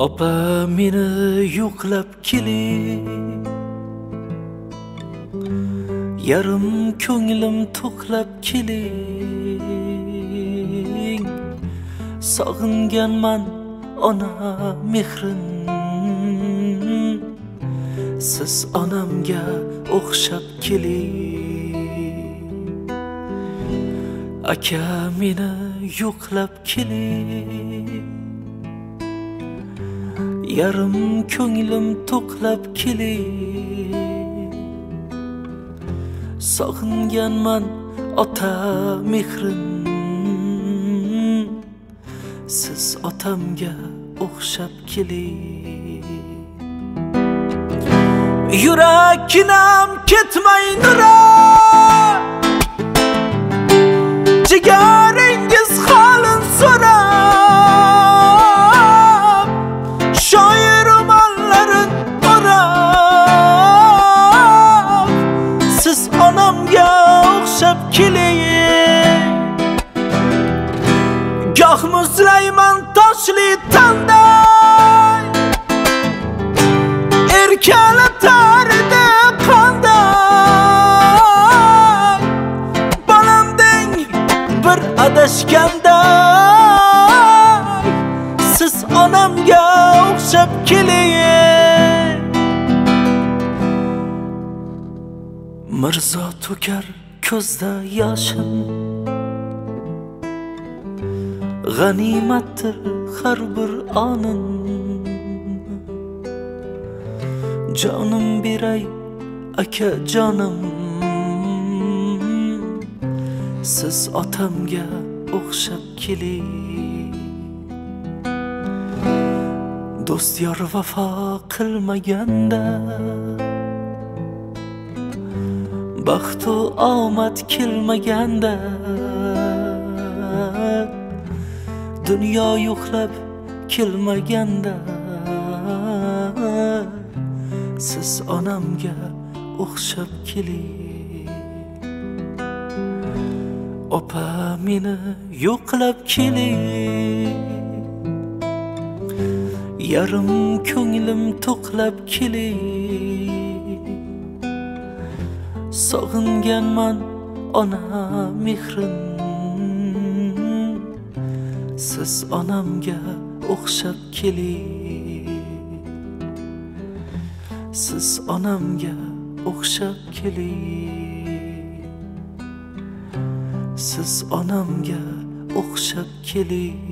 Opa meni yo'qlab kelib, yarim ko'nglim to'qlab keling. Sog'inganman ona mehrin, siz onamga o'xshab keling. Aka meni yo'qlab keling, yarim ko'nglim to'qlab keling. Sog'inganman ota mehrin, siz otamga o'xshab keling. Yuraginam ketmay nura, jigaringiz holin so'rab, shoir romanlarin o'rab, siz onamga o'xshab keling. Goh muzlayman toshli tanday, erkalatardi qanday, bolamding bir adashganday, siz onamga o'xshab keling. Mirzo to'kar ko'zda yoshin, g'animatdir har bir onin. Jonim beray aka jonim, siz otamga o'xshab keling. Do'st yor vafo qilmaganda, baxt u omad kelmaganda, dunyo yo'qlab kelmaganda, siz onamga o'xshab keling. Opa meni yo'qlab keling, yarim ko'nglim to'qlab keling. Sog'inganman ona mehrin, siz onamga o'xshab keling. Siz onamga o'xshab keling. Siz onamga o'xshab keling.